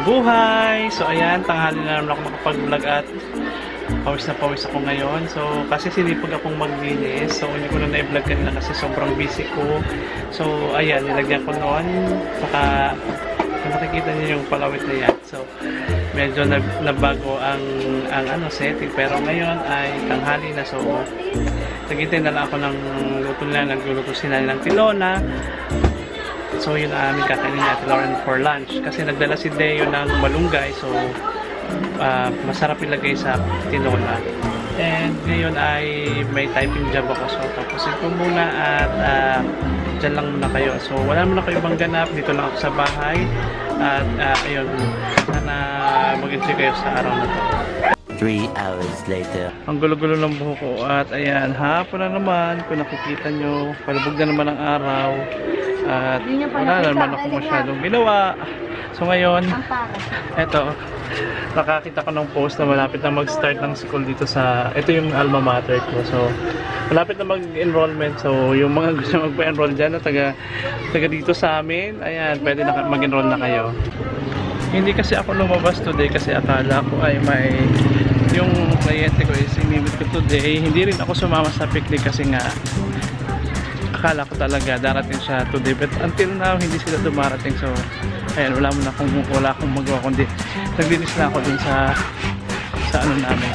buhay! So ayan, tanghali na naman ako makapag-vlog at pawis na pawis ako ngayon. So kasi sinipag akong maglinis. So hindi ko na na-vlog kanina kasi sobrang busy ko. So ayan, nilagyan ko noon. Saka makikita niyo yung palawit na yan. So medyo nabago ang setting. Pero ngayon ay tanghali na. So naghintay na lang ako ng luto nila. Nagluluto sila ng tilona. So yun ang aming kakainin natin Lauren for lunch. Kasi nagdala si Deo ng malunggay. So masarap ilagay sa tinola. And ngayon ay may typing job ako. So tapusin ko muna at dyan lang muna kayo. So wala muna kayo bang ganap. Dito lang ako sa bahay. At ayun, sana mag-enjoy kayo sa araw na to. 3 hours later. Ang gulo-gulo ng buhok ko. At ayan, hapon na naman. Kung nakikita nyo, palubog na naman ang araw. At wala naman ako masyadong ginawa. So ngayon, eto, nakakita ko ng post na malapit na mag-start ng school dito sa, ito yung alma mater ko. So malapit na mag-enrollment. So yung mga gusto magpa-enroll dyan na taga dito sa amin, ayan, pwede na mag-enroll na kayo. Hindi kasi ako lumabas today kasi akala ko ay may yung kliyente ko is imimit ko today. Hindi rin ako sumama sa picnic kasi nga akala ko talaga darating siya today, but until now hindi sila dumarating. So ayan, wala akong magawa kundi naglinis na ako dun sa ano namin,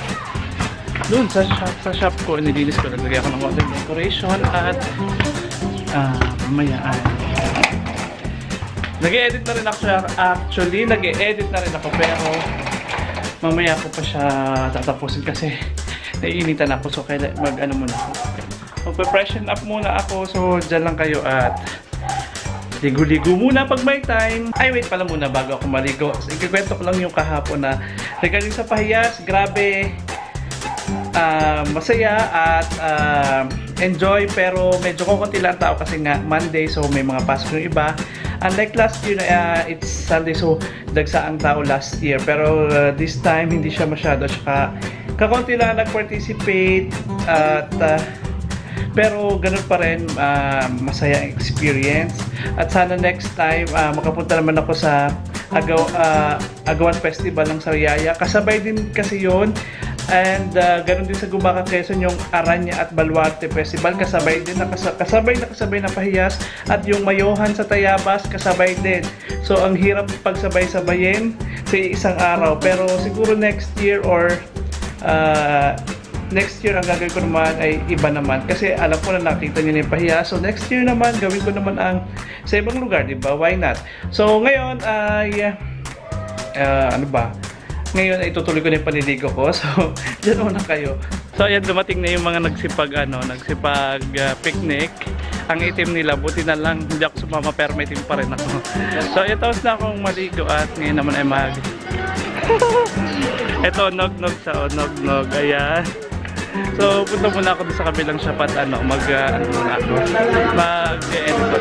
sa shop ko. Nilinis ko, naglagay ako ng content decoration at mamaya ay nag-e-edit na rin ako. Actually nag-e-edit na rin ako pero mamaya ko pa siya tatapusin kasi naiinitan ako. So kaya mag-ano muna ako, magpe-freshen up muna ako. So dyan lang kayo at ligo-ligo muna pag may time. Ay wait pala muna bago ako maligo. So, ikikwento ko lang yung kahapon na regarding sa pahiyas. Grabe, masaya at enjoy, pero medyo kukunti lang tao kasi nga Monday, so may mga pasok yung iba. Unlike last year, it's Sunday, so dagsa ang tao last year. Pero this time, hindi siya masyado. Tsaka kakunti lang nag-participate at pero ganun pa rin, masaya experience. At sana next time, makapunta naman ako sa Agawan Festival ng Sariaya. Kasabay din kasi yon. And ganun din sa Gumaca, Quezon, yung Aranya at Baluarte Festival. Kasabay din, kasabay na pahiyas. At yung Mayohan sa Tayabas, kasabay din. So ang hirap pagsabay-sabayin sa isang araw. Pero siguro next year or next year ang gagawin ko naman ay iba naman kasi alam ko na nakita niyo na yung pahiya. So next year naman gawin ko naman ang sa ibang lugar, di ba? Why not? So ngayon ay ano ba? Ngayon ay tutuloy ko na yung paniligo ko. So diyan muna kayo. So ayan, dumating na yung mga nagsipag picnic. Ang itim nila, buti na lang hindi ako sumama pero may itim pa rin ako. So ayan, tapos na akong maligo at ngayon naman ay eto, nog-nog sa nog-nog. Ayan. So, punta muna ako sa kabilang shop at mag-edit.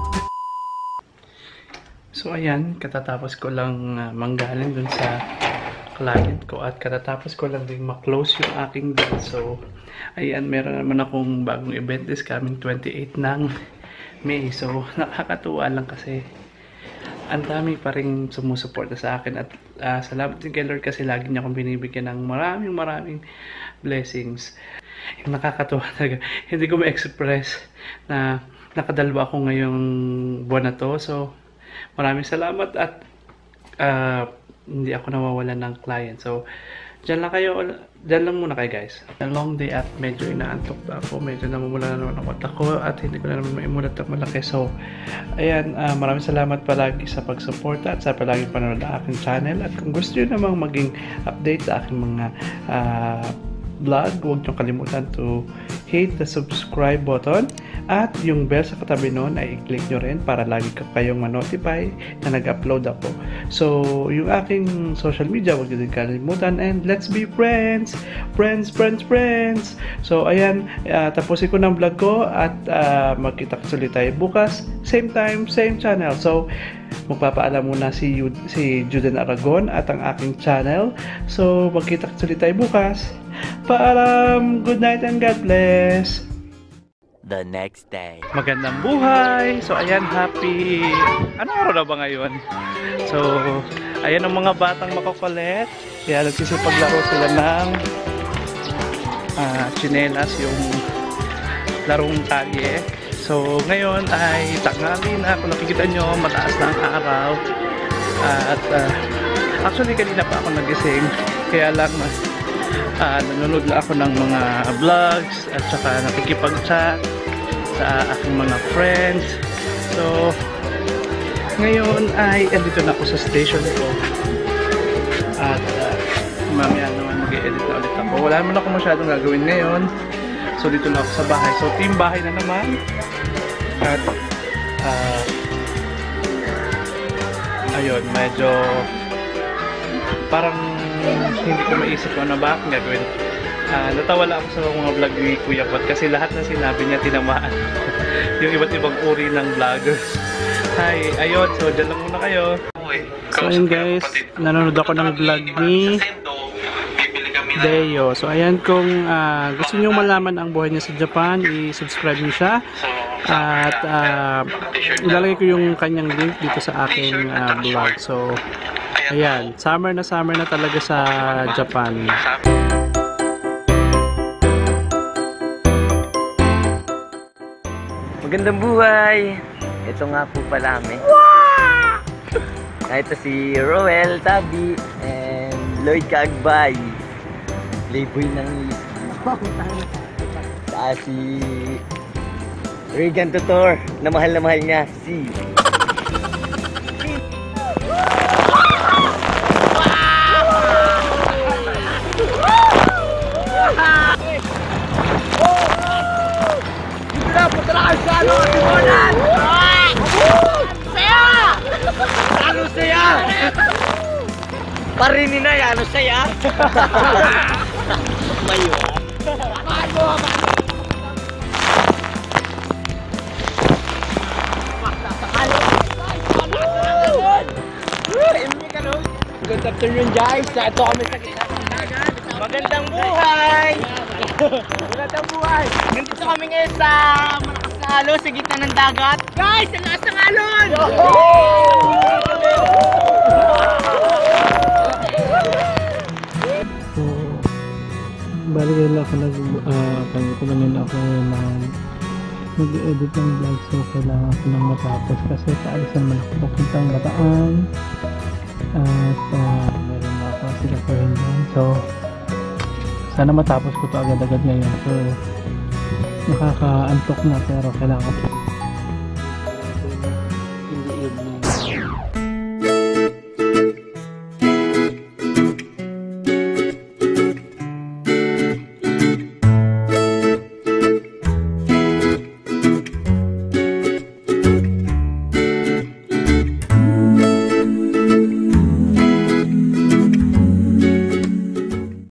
So, ayan, katatapos ko lang manggaling dun sa client ko at katatapos ko lang din ma-close yung aking deal. So, ayan, meron naman akong bagong event this coming 28 ng May. So, nakakatuwa lang kasi ang dami pa rin sumusuporta sa akin at salamat din kay Lord kasi lagi niya akong binibigyan ng maraming blessings. Yung nakakatuwa talaga, hindi ko ma-express na nakadalwa ako ngayong buwan na to. So maraming salamat at hindi ako nawawalan ng client. So dyan lang muna kayo guys. A long day at medyo inaantok na ako. Medyo namumula na naman ang mata ko at hindi ko na naman maimulat ng malaki. So, ayan, maraming salamat palagi sa pagsuporta at sa palagi panonood ng aking channel. At kung gusto nyo namang maging update sa aking mga vlog, huwag nyo kalimutan to hit the subscribe button at yung bell sa katabi nun ay i-click nyo rin para lagi kayong ma-notify na nag-upload ako. So, yung aking social media, huwag nyo din kalimutan and let's be friends! Friends! So, ayan, tapusin ko ng vlog ko at magkita ulit tayo bukas. Same time, same channel. So, magpapaalam muna si Juden Aragon at ang aking channel. So, magkita ulit tayo bukas. Paalam! Good night and God bless! The next day. Magandang buhay! So, ayan, happy... Ano araw na ba ngayon? So, Ayan ang mga batang makukulit. Kaya nagsisipaglaro sila ng tsinelas, yung larong kalye. So ngayon ay tanghali na. Kung nakikita nyo, mataas na ang araw. At actually kanina pa ako nagising. Kaya lang nanonood lang ako ng mga vlogs at saka nakikipag-chat sa aking mga friends. So ngayon ay andito na ako sa station ko. At mamaya naman mag-e-edit na ulit ako. Wala naman ako masyadong gagawin ngayon. So dito na ako sa bahay. So team bahay na naman. At ayun, medyo parang hindi ko maisip kung ano ba akong gagawin. Natawa lang ako sa mga vlog ni Kuya Pot kasi lahat na sinabi niya tinamaan yung iba't ibang uri ng vloggers. Hi, ayun, so dyan lang muna kayo. So ayun guys, nanonood ako ng vlog ni Deo. So ayan, kung gusto niyo malaman ang buhay niya sa Japan, i-subscribe niyo siya. At ilalagay ko yung kanyang link dito sa aking vlog. So ayan, summer na talaga sa Japan. Magandang buhay! Ito nga po pala kami. Ito si Roel Tabi and Lloyd Kagbay. Playboy ng si Regan Tutor na mahal niya si Parini na yan, ano saya? Mayo. Good afternoon guys, ito kami sa gitna ng dagat. Magandang buhay! Magandang buhay! Nandito kami ngayon sa malakas na alon sa gitna ng dagat. Guys, ang lakas ng alon! Bali ngayon ako kanina ako nag-edit ng vlog, so kailangan ko nang matapos kasi kaalisan naman ako papuntang Bataan at meron na ako sila pa rin doon. So sana matapos ko to agad-agad ngayon. So nakakaantok na pero kailangan ko